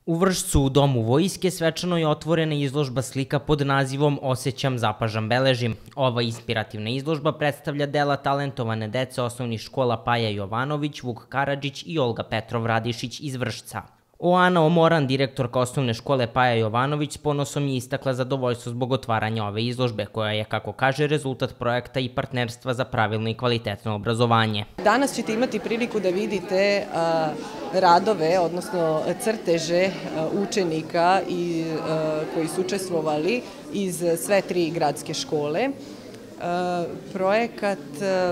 U Vršcu u Domu vojske svečano je otvorena izložba slika pod nazivom Osećam, zapažam, beležim. Ova inspirativna izložba predstavlja dela talentovane dece osnovnih škola Paja Jovanović, Vuk Karadžić i Olga Petrov Radišić iz Vršca. Oana Omoran, direktorka osnovne škole Paja Jovanović, s ponosom je istakla zadovoljstvo zbog otvaranja ove izložbe, koja je, kako kaže, rezultat projekta i partnerstva za pravilno i kvalitetno obrazovanje. Danas ćete imati priliku da vidite radove, odnosno crteže učenika koji su učestvovali iz sve tri gradske škole. Projekat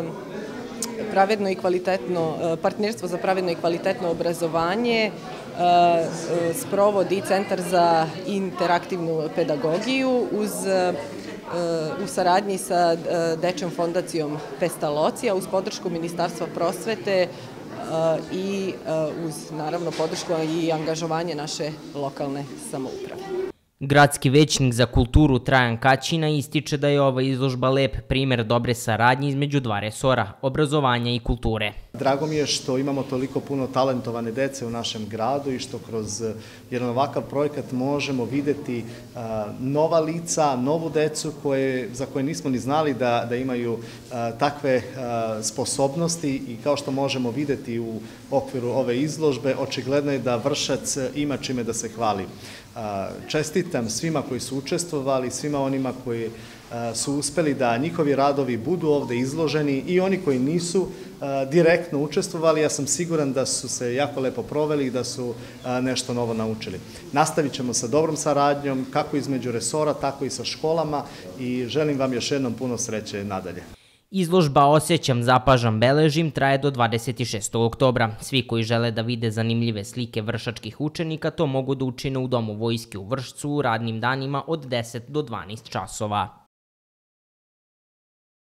partnerstvo za pravedno i kvalitetno obrazovanje sprovodi Centar za interaktivnu pedagogiju u saradnji sa Dečjom fondacijom Pestalocija, uz podršku Ministarstva prosvete i uz, naravno, podršku i angažovanje naše lokalne samouprave. Gradski većnik za kulturu Trajan Kaćina ističe da je ova izložba lep primer dobre saradnje između dva resora, obrazovanja i kulture. Drago mi je što imamo toliko puno talentovane dece u našem gradu i što kroz jedan ovakav projekat možemo videti nova lica, novu decu za koje nismo ni znali da imaju takve sposobnosti, i kao što možemo videti u okviru ove izložbe, očigledno je da Vršac ima čime da se hvali. Čestitam svima koji su učestvovali, svima onima koji su uspeli da njihovi radovi budu ovde izloženi, i oni koji nisu direktno učestvovali. Ja sam siguran da su se jako lepo proveli i da su nešto novo naučili. Nastavit ćemo sa dobrom saradnjom, kako između resora, tako i sa školama, i želim vam još jednom puno sreće nadalje. Izložba Osećam, zapažam, beležim traje do 26. oktobra. Svi koji žele da vide zanimljive slike vršačkih učenika to mogu da učine u Domu vojske u Vršcu u radnim danima od 10 do 12 časova.